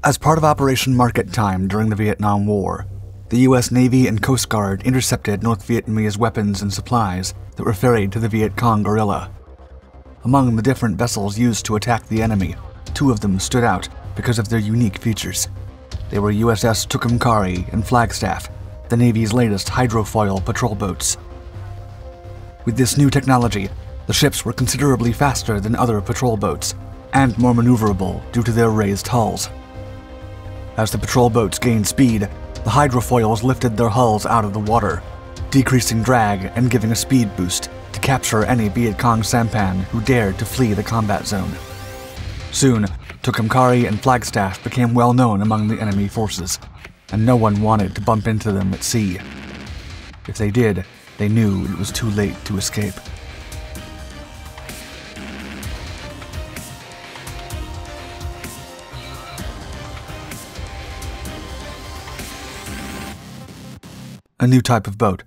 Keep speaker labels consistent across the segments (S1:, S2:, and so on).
S1: As part of Operation Market Time during the Vietnam War, the U.S. Navy and Coast Guard intercepted North Vietnamese weapons and supplies that were ferried to the Viet Cong guerrilla. Among the different vessels used to attack the enemy, two of them stood out because of their unique features. They were USS Tucumcari and Flagstaff, the Navy's latest hydrofoil patrol boats. With this new technology, the ships were considerably faster than other patrol boats, and more maneuverable due to their raised hulls. As the patrol boats gained speed, the hydrofoils lifted their hulls out of the water, decreasing drag and giving a speed boost to capture any Viet Cong sampan who dared to flee the combat zone. Soon, Tucumcari and Flagstaff became well known among the enemy forces, and no one wanted to bump into them at sea. If they did, they knew it was too late to escape. A new type of boat.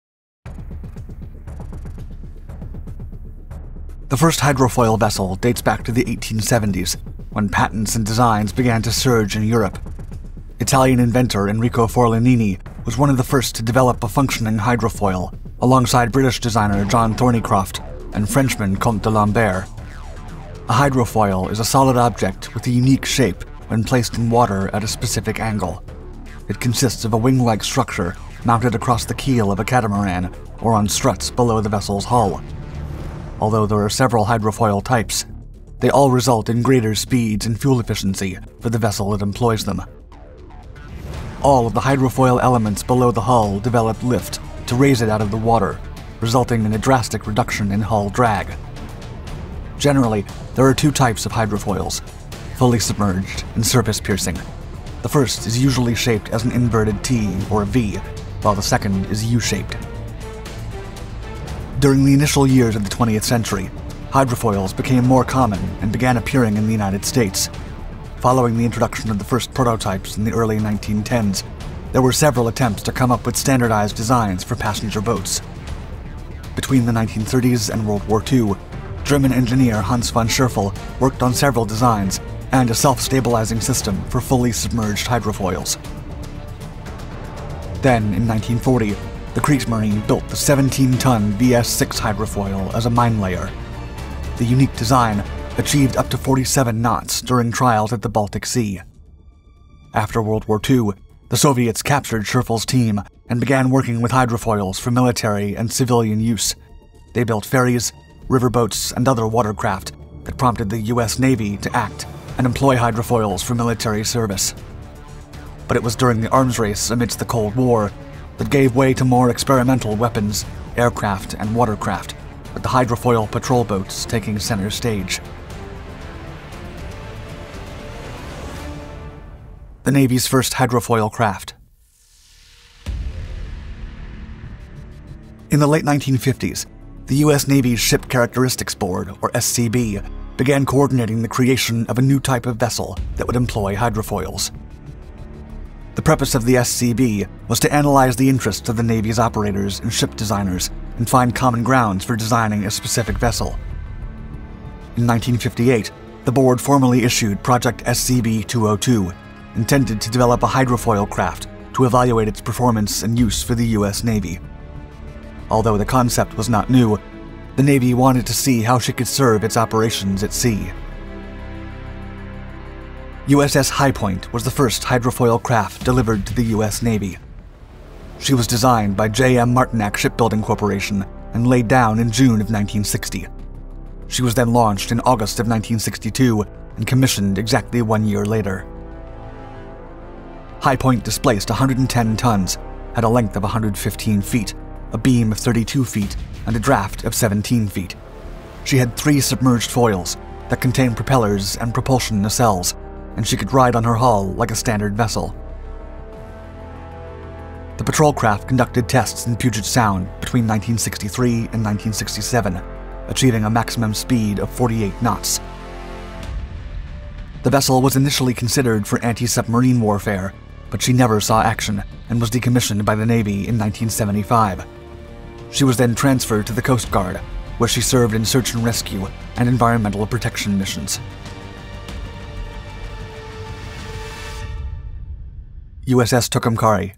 S1: The first hydrofoil vessel dates back to the 1870s, when patents and designs began to surge in Europe. Italian inventor Enrico Forlanini was one of the first to develop a functioning hydrofoil, alongside British designer John Thornycroft and Frenchman Comte de Lambert. A hydrofoil is a solid object with a unique shape when placed in water at a specific angle. It consists of a wing-like structure mounted across the keel of a catamaran or on struts below the vessel's hull. Although there are several hydrofoil types, they all result in greater speeds and fuel efficiency for the vessel that employs them. All of the hydrofoil elements below the hull develop lift to raise it out of the water, resulting in a drastic reduction in hull drag. Generally, there are two types of hydrofoils, fully submerged and surface-piercing. The first is usually shaped as an inverted T or V, while the second is U-shaped. During the initial years of the 20th century, hydrofoils became more common and began appearing in the United States. Following the introduction of the first prototypes in the early 1910s, there were several attempts to come up with standardized designs for passenger boats. Between the 1930s and World War II, German engineer Hans von Scherfel worked on several designs and a self-stabilizing system for fully submerged hydrofoils. Then, in 1940, the Kriegsmarine built the 17-ton VS-6 hydrofoil as a mine layer. The unique design achieved up to 47 knots during trials at the Baltic Sea. After World War II, the Soviets captured Scherfel's team and began working with hydrofoils for military and civilian use. They built ferries, riverboats, and other watercraft that prompted the U.S. Navy to act and employ hydrofoils for military service. But it was during the arms race amidst the Cold War that gave way to more experimental weapons, aircraft, and watercraft, with the hydrofoil patrol boats taking center stage. The Navy's first hydrofoil craft. In the late 1950s, the U.S. Navy's Ship Characteristics Board, or SCB, began coordinating the creation of a new type of vessel that would employ hydrofoils. The purpose of the SCB was to analyze the interests of the Navy's operators and ship designers and find common grounds for designing a specific vessel. In 1958, the board formally issued Project SCB-202, intended to develop a hydrofoil craft to evaluate its performance and use for the U.S. Navy. Although the concept was not new, the Navy wanted to see how she could serve its operations at sea. USS High Point was the first hydrofoil craft delivered to the U.S. Navy. She was designed by J.M. Martinak Shipbuilding Corporation and laid down in June of 1960. She was then launched in August of 1962 and commissioned exactly 1 year later. High Point displaced 110 tons, had a length of 115 feet, a beam of 32 feet, and a draft of 17 feet. She had 3 submerged foils that contained propellers and propulsion nacelles, and she could ride on her hull like a standard vessel. The patrol craft conducted tests in Puget Sound between 1963 and 1967, achieving a maximum speed of 48 knots. The vessel was initially considered for anti-submarine warfare, but she never saw action and was decommissioned by the Navy in 1975. She was then transferred to the Coast Guard, where she served in search and rescue and environmental protection missions. USS Tucumcari.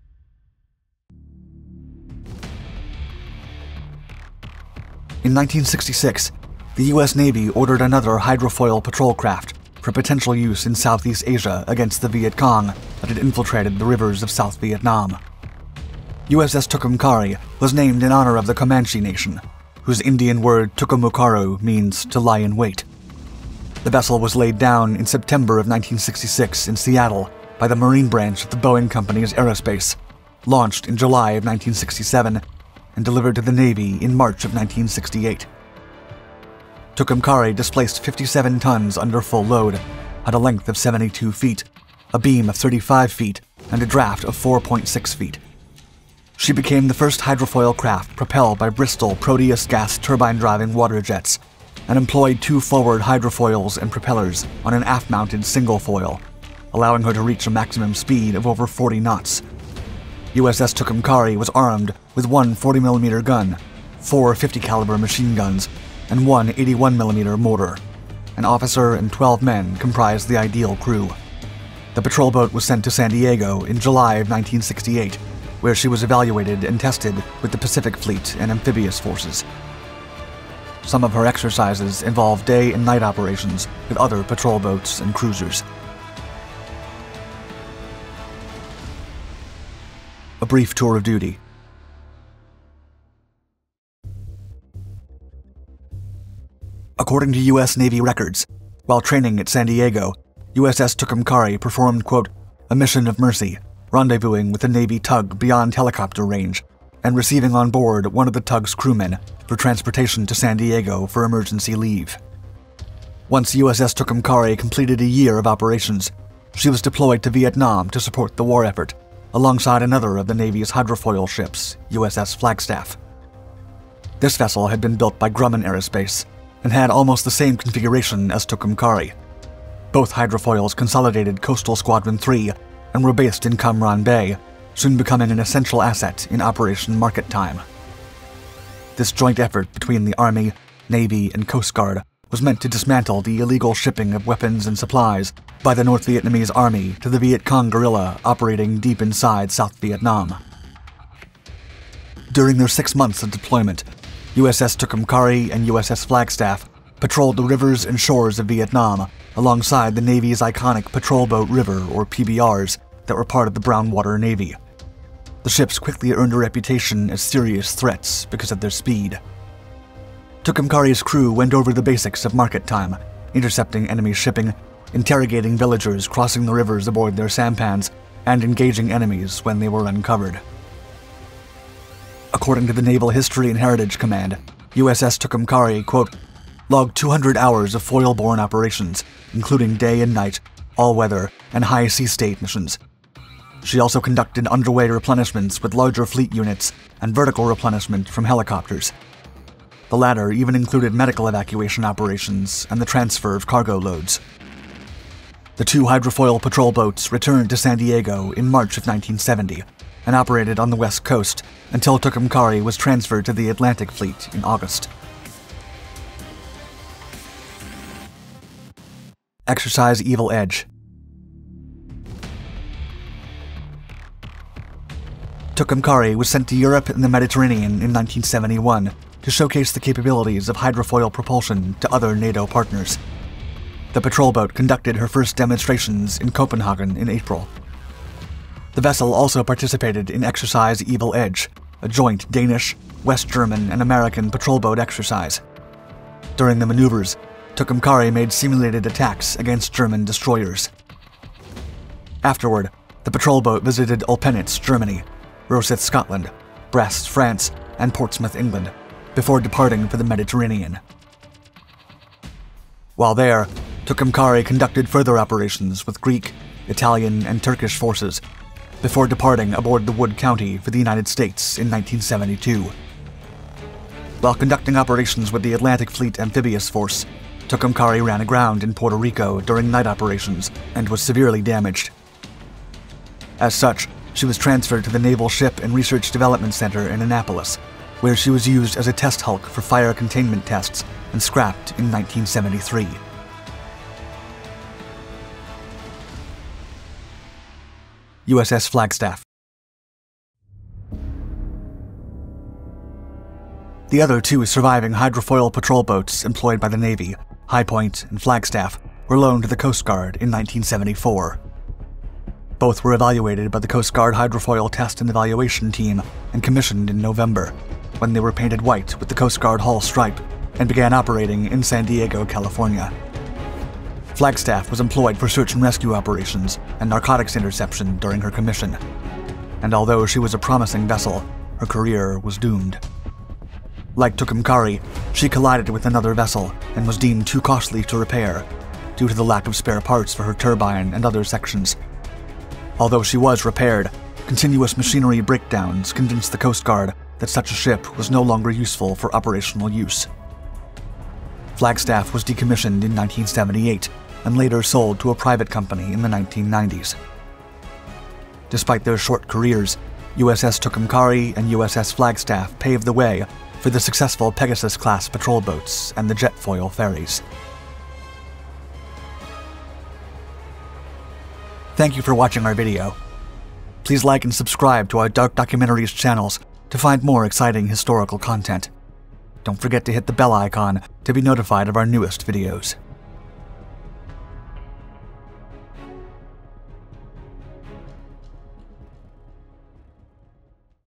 S1: In 1966, the U.S. Navy ordered another hydrofoil patrol craft for potential use in Southeast Asia against the Viet Cong that had infiltrated the rivers of South Vietnam. USS Tucumcari was named in honor of the Comanche Nation, whose Indian word Tucumucaru means to lie in wait. The vessel was laid down in September of 1966 in Seattle by the Marine branch of the Boeing Company's aerospace, launched in July of 1967, and delivered to the Navy in March of 1968. Tucumcari displaced 57 tons under full load, had a length of 72 feet, a beam of 35 feet, and a draft of 4.6 feet. She became the first hydrofoil craft propelled by Bristol Proteus gas turbine-driving water jets, and employed 2 forward hydrofoils and propellers on an aft-mounted single foil, allowing her to reach a maximum speed of over 40 knots. USS Tucumcari was armed with one 40mm gun, 4 50-caliber machine guns, and one 81mm mortar. An officer and 12 men comprised the ideal crew. The patrol boat was sent to San Diego in July of 1968, where she was evaluated and tested with the Pacific Fleet and amphibious forces. Some of her exercises involved day and night operations with other patrol boats and cruisers. A brief tour of duty. According to U.S. Navy records, while training at San Diego, USS Tucumcari performed, quote, a mission of mercy, rendezvousing with a Navy tug beyond helicopter range, and receiving on board one of the tug's crewmen for transportation to San Diego for emergency leave. Once USS Tucumcari completed a year of operations, she was deployed to Vietnam to support the war effort, alongside another of the Navy's hydrofoil ships, USS Flagstaff. This vessel had been built by Grumman Aerospace and had almost the same configuration as Tucumcari. Both hydrofoils consolidated Coastal Squadron 3 and were based in Cam Ranh Bay, soon becoming an essential asset in Operation Market Time. This joint effort between the Army, Navy, and Coast Guard was meant to dismantle the illegal shipping of weapons and supplies by the North Vietnamese Army to the Viet Cong guerrilla operating deep inside South Vietnam. During their 6 months of deployment, USS Tucumcari and USS Flagstaff patrolled the rivers and shores of Vietnam alongside the Navy's iconic Patrol Boat River, or PBRs, that were part of the Brown Water Navy. The ships quickly earned a reputation as serious threats because of their speed. Tucumcari's crew went over the basics of market time, intercepting enemy shipping, interrogating villagers crossing the rivers aboard their sampans, and engaging enemies when they were uncovered. According to the Naval History and Heritage Command, USS Tucumcari, quote, logged 200 hours of foil-borne operations, including day and night, all-weather, and high sea state missions. She also conducted underway replenishments with larger fleet units and vertical replenishment from helicopters. The latter even included medical evacuation operations and the transfer of cargo loads. The 2 hydrofoil patrol boats returned to San Diego in March of 1970 and operated on the West Coast until Tucumcari was transferred to the Atlantic Fleet in August. Exercise Evil Edge. Tucumcari was sent to Europe and the Mediterranean in 1971 to showcase the capabilities of hydrofoil propulsion to other NATO partners. The patrol boat conducted her first demonstrations in Copenhagen in April. The vessel also participated in Exercise Evil Edge, a joint Danish, West German, and American patrol boat exercise. During the maneuvers, Tucumcari made simulated attacks against German destroyers. Afterward, the patrol boat visited Olpenitz, Germany, Rosyth, Scotland, Brest, France, and Portsmouth, England, before departing for the Mediterranean. While there, Tucumcari conducted further operations with Greek, Italian, and Turkish forces, before departing aboard the Wood County for the United States in 1972. While conducting operations with the Atlantic Fleet Amphibious Force, Tucumcari ran aground in Puerto Rico during night operations and was severely damaged. As such, she was transferred to the Naval Ship and Research Development Center in Annapolis, where she was used as a test hulk for fire containment tests and scrapped in 1973. USS Flagstaff. The other two surviving hydrofoil patrol boats employed by the Navy, High Point and Flagstaff, were loaned to the Coast Guard in 1974. Both were evaluated by the Coast Guard Hydrofoil Test and Evaluation Team and commissioned in November, when they were painted white with the Coast Guard hull stripe and began operating in San Diego, California. Flagstaff was employed for search and rescue operations and narcotics interception during her commission, and although she was a promising vessel, her career was doomed. Like Tucumcari, she collided with another vessel and was deemed too costly to repair due to the lack of spare parts for her turbine and other sections. Although she was repaired, continuous machinery breakdowns convinced the Coast Guard that such a ship was no longer useful for operational use. Flagstaff was decommissioned in 1978 and later sold to a private company in the 1990s. Despite their short careers, USS Tucumcari and USS Flagstaff paved the way for the successful Pegasus-class patrol boats and the jetfoil ferries. Thank you for watching our video. Please like and subscribe to our Dark Documentaries channels to find more exciting historical content. Don't forget to hit the bell icon to be notified of our newest videos.